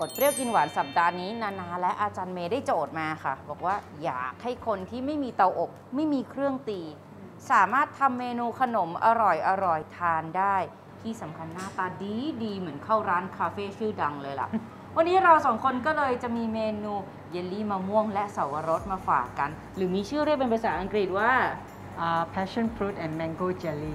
ดเปรี้ยวกินหวานสัปดาห์นี้นานาและอาจารย์เมย์ได้โจทย์มาค่ะบอกว่าอยากให้คนที่ไม่มีเตาอบไม่มีเครื่องตีสามารถทำเมนูขนมอร่อยทานได้ที่สำคัญหน้าตาดีเหมือนเข้าร้านคาเฟ่ชื่อดังเลยล่ะ วันนี้เราสองคนก็เลยจะมีเมนูเยลลี่มะม่วงและเสาวรสมาฝากกันหรือมีชื่อเรียกเป็นภาษาอังกฤษว่า passion fruit and mango jelly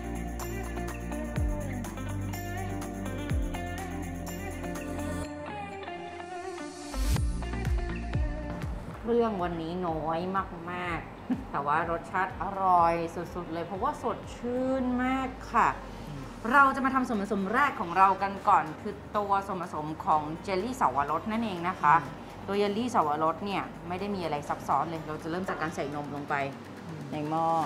เครื่องวันนี้น้อยมากๆ แต่ว่ารสชาติอร่อยสุดๆเลยเพราะว่าสดชื่นมากค่ะ เราจะมาทำส่วนผสมแรกของเรากันก่อนคือตัวส่วนผสมของเจลลี่เสาวรสนั่นเองนะคะตัวเยลลี่เสาวรสเนี่ยไม่ได้มีอะไรซับซ้อนเลยเราจะเริ่มจากการใส่นมลงไปในหม้อ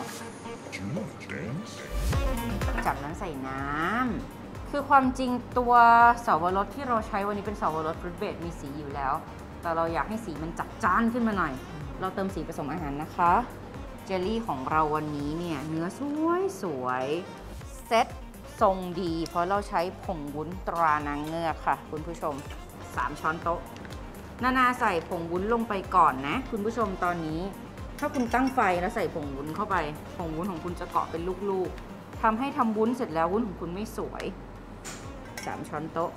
จากนั้นใส่น้ำคือความจริงตัวเสาวรสที่เราใช้วันนี้เป็นเสาวรสฟรุตเบสมีสีอยู่แล้วแต่เราอยากให้สีมันจัดจ้านขึ้นมาหน่อยเราเติมสีผสมอาหารนะคะเจลลี่ของเราวันนี้เนี่ยเนื้อสวยเซ็ตทรงดีเพราะเราใช้ผงวุ้นตรานางเงือกค่ะคุณผู้ชม3 ช้อนโต๊ะนาใส่ผงวุ้นลงไปก่อนนะคุณผู้ชมตอนนี้ถ้าคุณตั้งไฟแล้วใส่ผงวุ้นเข้าไปผงวุ้นของคุณจะเกาะเป็นลูกๆทำให้ทำวุ้นเสร็จแล้ววุ้นของคุณไม่สวย3 ช้อนโต๊ะ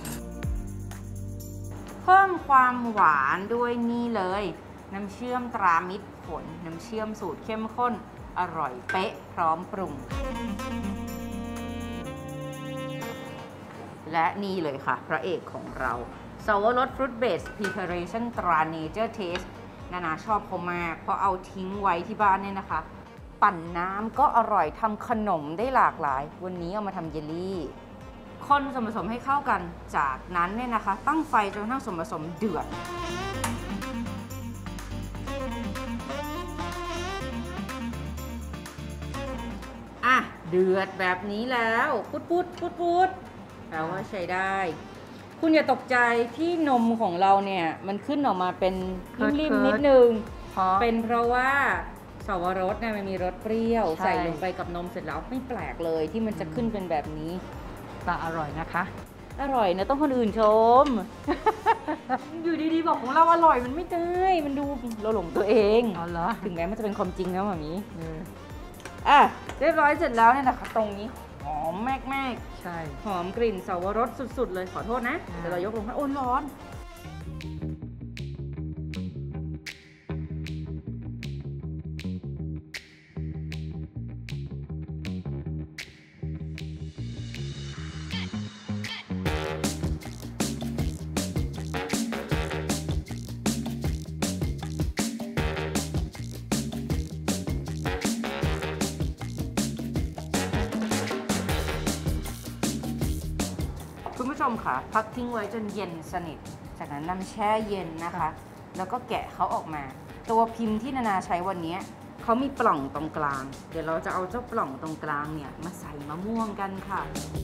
เพิ่มความหวานด้วยนี่เลยน้ำเชื่อมตรามิตรผลน้ำเชื่อมสูตรเข้มข้นอร่อยเป๊ะพร้อมปรุงและนี่เลยค่ะพระเอกของเราเสาวรสฟรุตเบสพรีพาเรชั่นตราเนเจอร์เทสนาชอบเขามากเพราะเอาทิ้งไว้ที่บ้านเนี่ยนะคะปั่นน้ำก็อร่อยทำขนมได้หลากหลายวันนี้เอามาทำเยลลี่คนส่วนผสมให้เข้ากันจากนั้นเนี่ยนะคะตั้งไฟจนกระทั่งส่วนผสมเดือดอ่ะเดือดแบบนี้แล้วปุดแปลว่าใช้ได้คุณอย่าตกใจที่นมของเราเนี่ยมันขึ้นออกมาเป็นริมๆนิดนึงเป็นเพราะว่าเสาวรสเนี่ยมันมีรสเปรี้ยวใส่ลงไปกับนมเสร็จแล้วไม่แปลกเลยที่มันจะขึ้นเป็นแบบนี้แต่อร่อยนะคะอร่อยนะต้องคนอื่นชม อยู่ดีๆบอกของเราอร่อยมันไม่ได้มันดูเราหลงตัวเองอ๋อเหรอถึงแม้มันจะเป็นความจริงนะหมามีอ่ะเรียบร้อยเสร็จแล้วเนี่ยนะคะตรงนี้หอมมากๆใช่หอมกลิ่นเสาวรสสุดๆเลยขอโทษนะเดี๋ยวเรายกลงให้โอ้ร้อนคุณผู้ชมค่ะพักทิ้งไว้จนเย็นสนิทจากนั้นนำแช่เย็นนะคะแล้วก็แกะเขาออกมาตัวพิมพ์ที่นาใช้วันนี้เขามีปล่องตรงกลางเดี๋ยวเราจะเอาเจ้าปล่องตรงกลางเนี่ยมาใส่มะม่วงกันค่ะ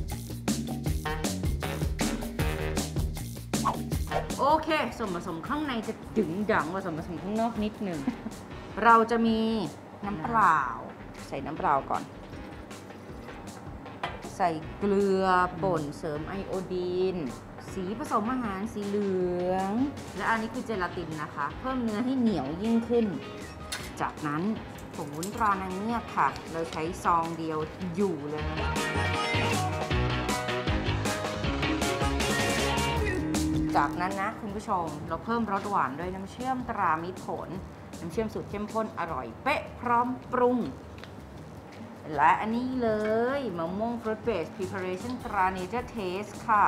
โอเคส่วนผสมข้างในจะดึงดังกว่าส่วนผสมข้างนอกนิดหนึ่ง เราจะมีน้ำเปล่าใส่น้ำเปล่าก่อนใส่เกลือป่นเสริมไอโอดีนสีผสมอาหารสีเหลืองและอันนี้คือเจลาตินนะคะเพิ่มเนื้อให้เหนียวยิ่งขึ้นจากนั้นผงวุ้นตรานางเงือกค่ะเราใช้ซองเดียวอยู่เลยจากนั้นนะคุณผู้ชมเราเพิ่มรสหวานด้วยน้ำเชื่อมตรามิตรผลน้ำเชื่อมสูตรเข้มข้นอร่อยเป๊ะพร้อมปรุงและอันนี้เลยมะม่วงฟรุตเบสพรีพาเรชั่นตราเนเจอร์เทสค่ะ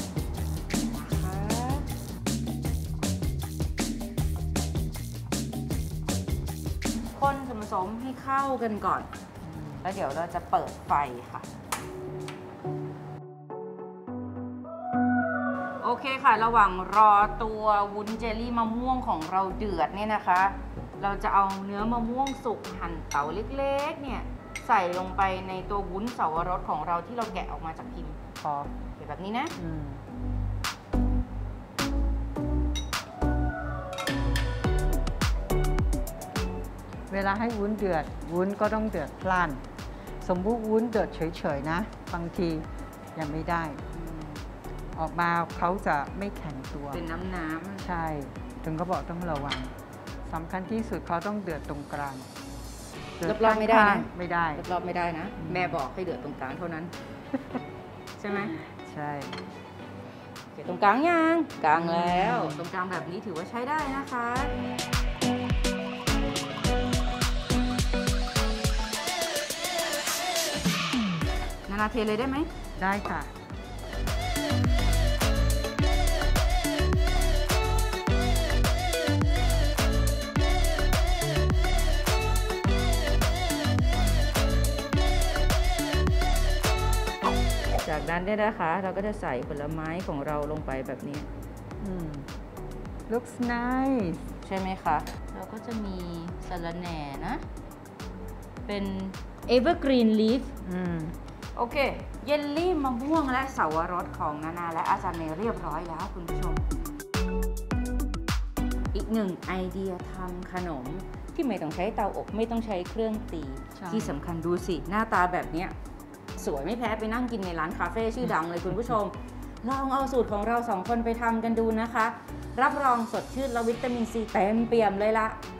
คนส่วนผสมให้เข้ากันก่อนแล้วเดี๋ยวเราจะเปิดไฟค่ะโอเคค่ะระหว่างรอตัววุ้นเจลลี่มะม่วงของเราเดือดเนี่ยนะคะเราจะเอาเนื้อมะม่วงสุกหั่นเต๋าเล็กๆเนี่ยใส่ลงไปในตัววุ้นเสาวรสของเราที่เราแกะออกมาจากพิมพ์พอแบบนี้นะเวลาให้วุ้นเดือดวุ้นก็ต้องเดือดพล่านสมมุติวุ้นเดือดเฉยๆนะบางทียังไม่ได้ออกมาเขาจะไม่แข็งตัวเป็นน้ำใช่ ถึงก็บอกต้องระวังสำคัญที่สุดเขาต้องเดือดตรงกลางเดืดรอบๆไม่ได้นะไม่ได้รอบๆไม่ได้นะ แม่บอกให้เดือดตรงกลางเท่านั้น ใช่ไหมใช่โอเคตรงกลางยังกลางแล้ว ตรงกลางแบบนี้ถือว่าใช้ได้นะคะ นานาเทเลยได้ไหมได้ค่ะจากนั้นเนี่ยนะคะ เราก็จะใส่ผลไม้ของเราลงไปแบบนี้ looks nice ใช่ไหมคะ เราก็จะมีสะระแหน่นะ เป็น evergreen leaf โอเค เยลลี่มะม่วงและเสาวรสของนานาและอาจารย์เมย์เรียบร้อยแล้วคุณผู้ชม อีกหนึ่งไอเดียทำขนมที่ไม่ต้องใช้เตาอบไม่ต้องใช้เครื่องตีใช่ที่สำคัญดูสิ หน้าตาแบบเนี้ยสวยไม่แพ้ไปนั่งกินในร้านคาเฟ่ชื่อดังเลยคุณผู้ชม ลองเอาสูตรของเราสองคนไปทำกันดูนะคะ รับรองสดชื่นและวิตามินซีเต็มเปี่ยมเลยละ